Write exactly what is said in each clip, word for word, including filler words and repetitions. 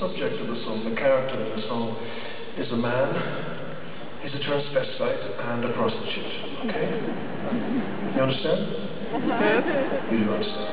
subject of the song, the character of the song, is a man, he's a transvestite and a prostitute, okay? You understand? You do understand.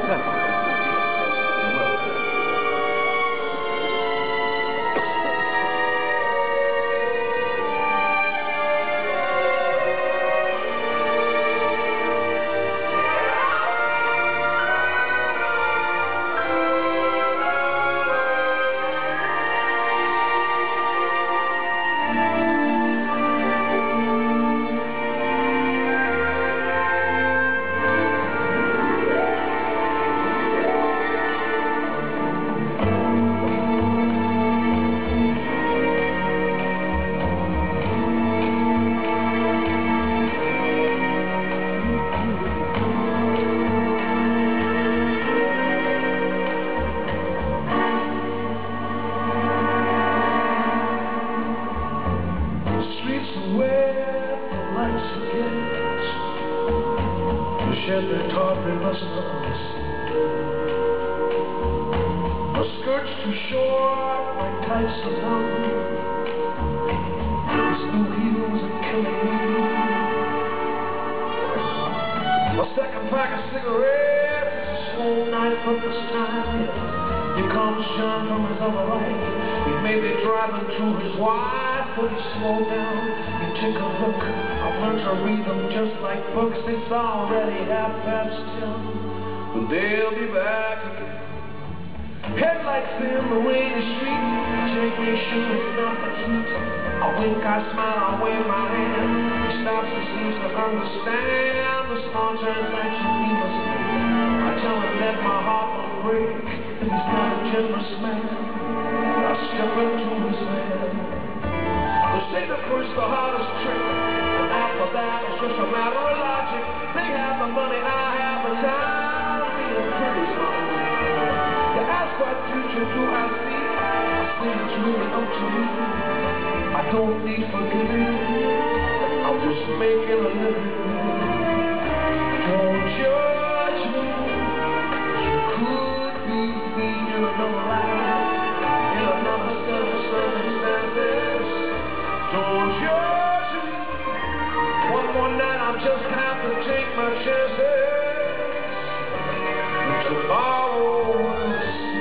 Shed their tawdry muslins, her skirts too short, like tights of one. These new heels are killing me. A second pack of cigarettes, it's a slow night for this time. Here comes John from his other life. He may be driving to his wife, but he slowed down. You take a look. I've learned to read them just like books. It's already half past ten, but they'll be back again. Headlights in the rainy street. Take me shoes off the heat. I wink, I smile, I wave my hand. He stops and seems to understand the small transaction he must make. I tell him that my heart will break. He's not a generous man. I step into his hand. They say the first the hardest trick, and after that it's just a matter of logic. They have the money, I have the time. Being pretty smart. You ask what future do I see? I say it's really up to me. I don't need forgiving. I'm just making a living. Don't judge me. You could be me in another life, in another set of circumstances. Don't judge me. One more night I'll just have to take my chances. Tomorrow we'll see.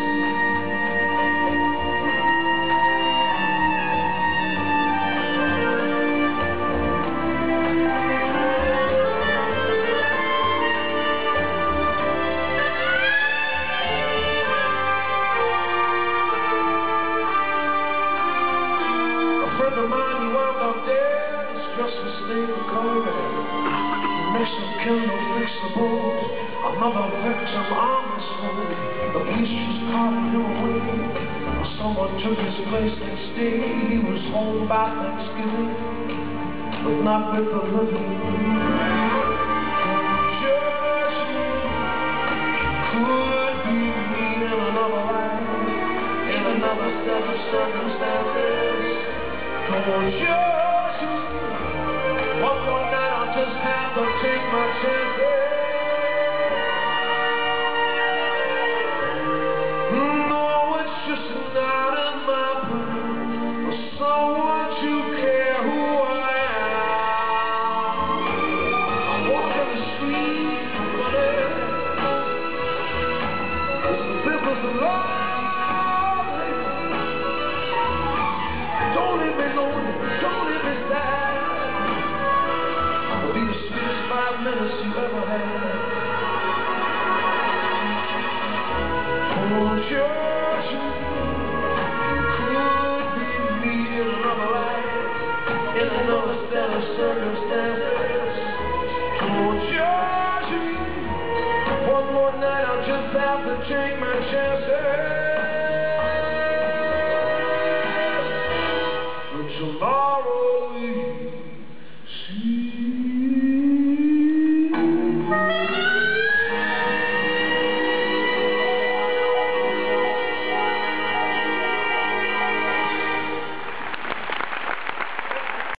A friend of mine, he wound up dead. His dress was stained with color. Next of kin to fix the boat. Another victim on this road. The police just carted him away. Someone took his place next day. He was home by Thanksgiving, but not with the living. Don't judge me. Could be me in another life, in another set of circumstances. Don't judge me. One more night I'll just have to take my chances. No, it's just not in my plan for someone to care who I am. I'm walking the street, running. This is lovely. Don't leave me lonely, don't leave me sad. It'll be the sweetest five minutes you ever had. Don't judge me. Could be me in another life, in another set of circumstances. Don't judge me. One more night I'll just have to take my chances.